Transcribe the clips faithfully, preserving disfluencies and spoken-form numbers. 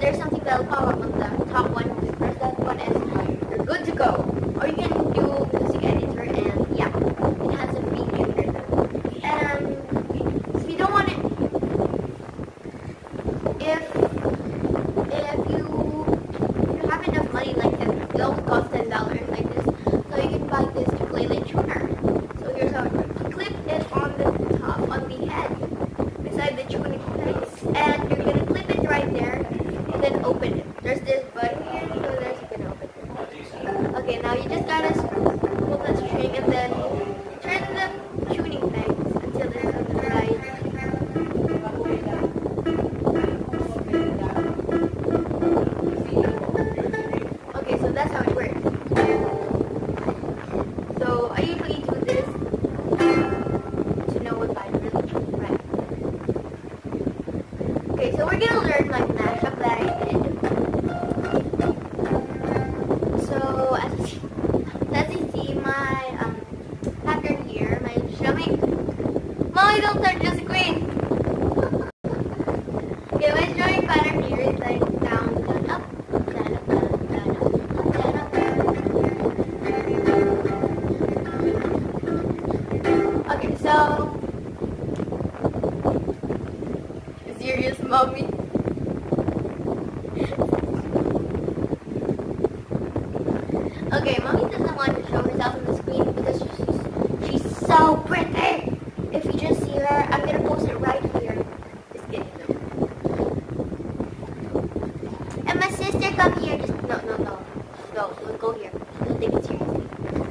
there's something that will pop up on the top one. You press that one and you're good to go. Or you can do music editor and yeah, it has a feature. And if you don't want it, if if you if you have enough money like this, it don't cost ten dollars like this. So you can buy this ukulele tuner. So here's how it works. You clip it on the top, on the head, beside the tuning place, and you're gonna clip it right there, and then open it. There's this button here, so there's you can open it. Okay, now you just gotta pull the string and then turn the tuning pegs until it's on the right. Okay, so that's how it works. So I usually do this to know if I'm really tuning right. Okay, so we're gonna learn my mashup that I did. So as you see, as you see my um, pattern here, my strumming. Mommy, don't touch the screen. Okay, my strumming pattern here is like down, down, up, down, up, down, down, up, down, up, down. Okay, so serious, mommy. Okay, mommy doesn't want to show herself on the screen because she's, she's so pretty. If you just see her, I'm gonna post it right here. Just kidding. And my sister, come here. Just no, no, no, no. Don't go here. Don't take it seriously.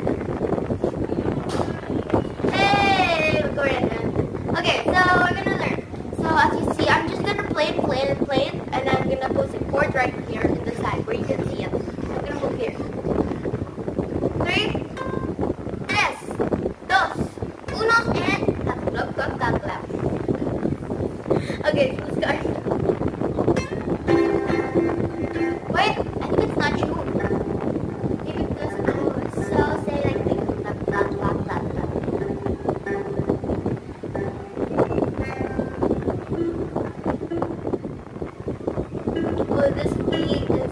Hey, go ahead then. Okay, so we're gonna learn. So as you see, I'm just gonna play it, play it, play it, and I'm gonna post it chord right here in the side where you can see it. I'm gonna move here. Three, tres, dos, uno, and tap, tap, tap, tap, tap. Okay, so let's start. Wait, I think it's not true. Maybe because I was so say like this. Tap, tap, tap, tap, tap. Will this be